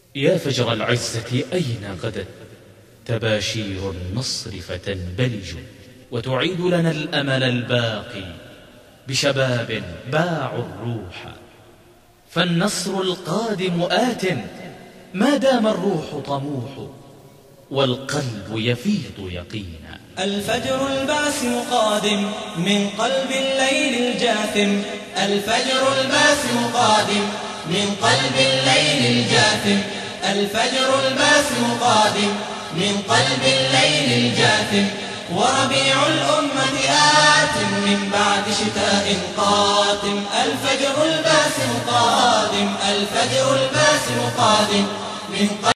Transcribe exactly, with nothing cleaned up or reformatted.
يا فجر العزة أين غدت تباشير النصر فتنبلج وتعيد لنا الأمل الباقي بشباب باعوا الروح. فالنصر القادم آت ما دام الروح طموح والقلب يفيض يقينا. الفجر الباسم قادم من قلب الليل الجاثم، الفجر الباسم قادم من قلب الليل الجاثم، الفجر الباسم قادم من قلب الليل الجاثم. وربيع الأمة آت من بعد شتاء قاتم، الفجر الباسم قادم، الفجر الباسم قادم من قلب